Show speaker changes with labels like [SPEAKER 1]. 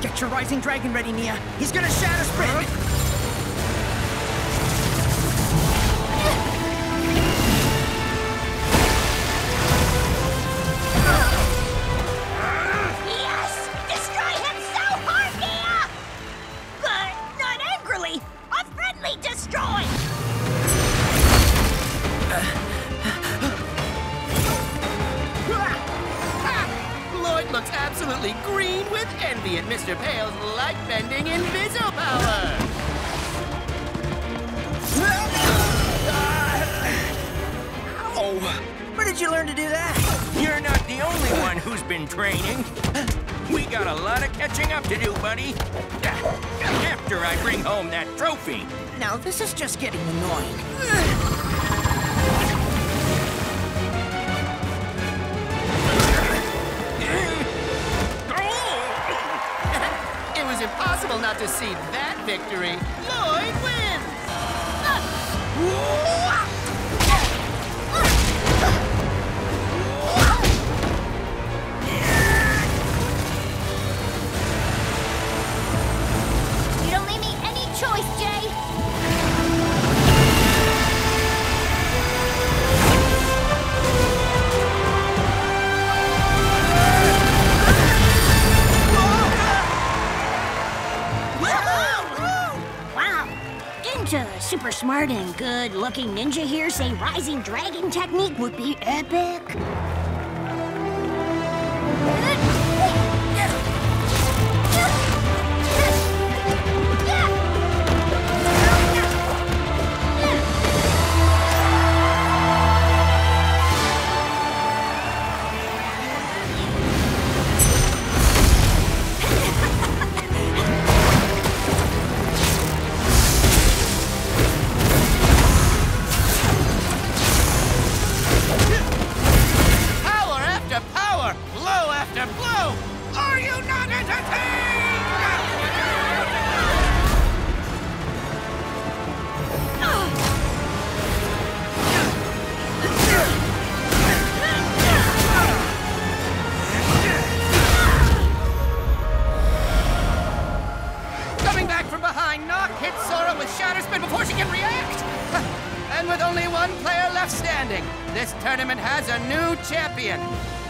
[SPEAKER 1] Get your Rising Dragon ready, Nia. He's gonna shatter sprint.
[SPEAKER 2] Yes! Destroy him so hard, Nia! But not angrily. A friendly destroy.
[SPEAKER 3] Lloyd looks absolutely green with envy at Mr. Pale's light-bending Inviso power!
[SPEAKER 1] Oh, where did you learn to do that?
[SPEAKER 4] You're not the only one who's been training. We got a lot of catching up to do, buddy. After I bring home that trophy.
[SPEAKER 1] Now, this is just getting annoying.
[SPEAKER 3] It was impossible not to see that victory. Lloyd wins!
[SPEAKER 2] You don't leave me any choice, Jay. Wow. Didn't a super smart and good-looking ninja here say Rising Dragon technique would be epic?
[SPEAKER 3] Power after power, blow after blow! Are you not entertained? Coming back from behind, Knock hits Sora with Shatter Spin before she can react! And with only one player left standing, this tournament has a new champion.